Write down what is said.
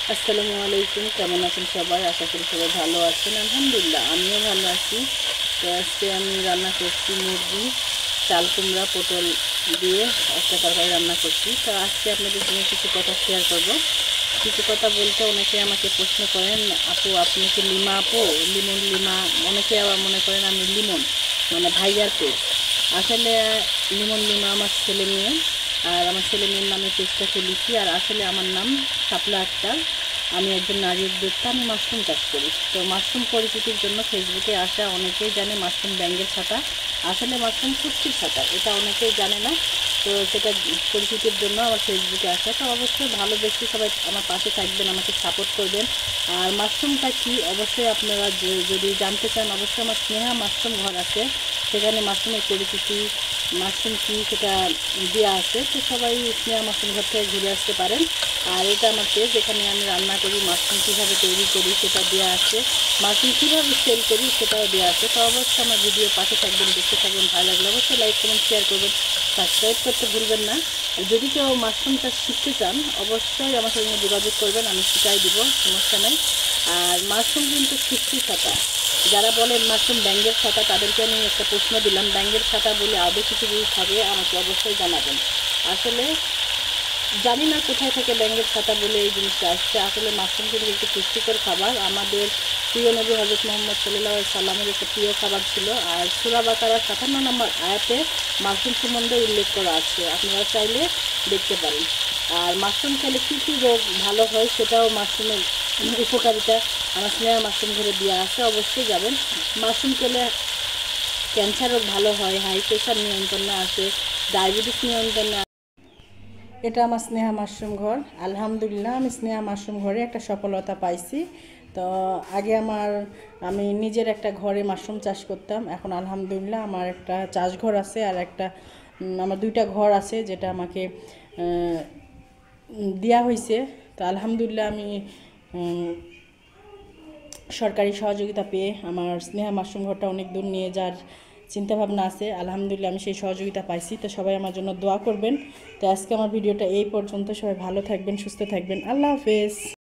আসসালামু আলাইকুম, কেমন আছেন সবাই? আশা করি সবাই ভালো আছেন। আলহামদুলিল্লাহ আমিও ভালো আছি। তো আজকে আমি রান্না করছি মুরগি, চাল কুমড়া, পটল দিয়ে একটা তরকারি রান্না করছি। তো আজকে আপনাদের সঙ্গে কিছু কথা শেয়ার করব। কিছু কথা বলতে অনেকে আমাকে প্রশ্ন করেন, আপু আপনি কি লিমা আপু? লিমন লিমা। অনেকে আবার মনে করেন আমি লিমন, মানে ভাইয়ার পেজ। আসলে লিমন লিমা আমার ছেলে মেয়ে, আর আমার ছেলে মেয়ের নামে পেজটা খুলেছি। আর আসলে আমার নাম শাপলা আক্তার। আমি একজন নারী উদ্যোক্তা। আমি মাশরুম চাষ করি। তো মাশরুম পরিচিতির জন্য ফেসবুকে আসা অনেকেই জানে মাশরুম ব্যাঙের ছাতা। আসলে মাশরুম পুষ্টির ছাতা, এটা অনেকেই জানে না। তো সেটা পরিচিতির জন্য আমার ফেসবুকে আসা। তো অবশ্যই ভালোবেসে সবাই আমার পাশে থাকবেন, আমাকে সাপোর্ট করবেন। আর মাশরুমটা কি অবশ্যই আপনারা যদি জানতে চান, অবশ্যই আমার স্নেহা মাশরুম ঘর আছে, সেখানে মাশরুমের পরিচিতি, মাশরুম কী সেটা দেওয়া আছে। তো সবাই স্নেহা মাশরুম ঘর থেকে ঘুরে আসতে পারেন। আর এটা আমার পেজ, যেখানে আমি রান্না করি, মাশরুম কীভাবে তৈরি করি সেটা দেওয়া আছে, মাশরুম কীভাবে সেল করি সেটাও দেওয়া আছে। তো অবশ্যই আমার ভিডিও পাশে থাকবেন, দেখতে থাকবেন। ভালো লাগলে অবশ্যই লাইক কমেন্ট শেয়ার করবেন, সাবস্ক্রাইব করতে ভুলবেন না। যদি কেউ মাশরুম চাষ শিখতে চান অবশ্যই আমার সঙ্গে যোগাযোগ করবেন, আমি শিখাই দিব, সমস্যা নেই। আর মাশরুম কিন্তু সৃষ্টি ছাতা। যারা বলেন মাশরুম ব্যাঙের ছাতা, তাদেরকে আমি একটা প্রশ্ন দিলাম, ব্যাঙের ছাতা বলে আদৌ কিছু যদি থাকে আমাকে অবশ্যই জানাবেন। আসলে জানি না কোথায় থেকে ব্যাঙের ছাতা বলে এই জিনিসটা আসছে। আসলে মাশরুম কিন্তু একটি পুষ্টিকর খাবার। আমাদের প্রিয় নবী হজরত মোহাম্মদ সাল্লাল্লাহু আলাইহি সাল্লামের একটা প্রিয় খাবার ছিল। আর সূরা বাকারার ৫৭ নম্বর আয়াতে মাশরুম সম্বন্ধে উল্লেখ করা আছে, আপনারা চাইলে দেখতে পারেন। আর মাশরুম খেলে কী কী রোগ ভালো হয় সেটাও মাশরুমের উপকারিতা আমার স্নেহা মাশরুম ঘরে দেওয়া আছে, অবশ্যই যাবেন। মাশরুম খেলে ক্যান্সার রোগ ভালো হয়, হাই প্রেশার নিয়ন্ত্রণে আসে, ডায়াবেটিস নিয়ন্ত্রণে। এটা আমার স্নেহা মাশরুম ঘর। আলহামদুলিল্লাহ আমি স্নেহা মাশরুম ঘরে একটা সফলতা পাইছি। তো আগে আমি নিজের একটা ঘরে মাশরুম চাষ করতাম। এখন আলহামদুলিল্লাহ আমার একটা চাষঘর আছে, আর একটা আমার দুইটা ঘর আছে যেটা আমাকে দেওয়া হয়েছে। তো আলহামদুলিল্লাহ আমি সরকারি সহযোগিতা পেয়ে আমার স্নেহা মাশরুম ঘরটা অনেক দূর নিয়ে যাওয়ার চিন্তাভাবনা আছে। আলহামদুলিল্লাহ আমি সেই সহযোগিতা পাইছি। তো সবাই আমার জন্য দোয়া করবেন। তো আজকে আমার ভিডিওটা এই পর্যন্ত। সবাই ভালো থাকবেন, সুস্থ থাকবেন। আল্লাহ হাফেজ।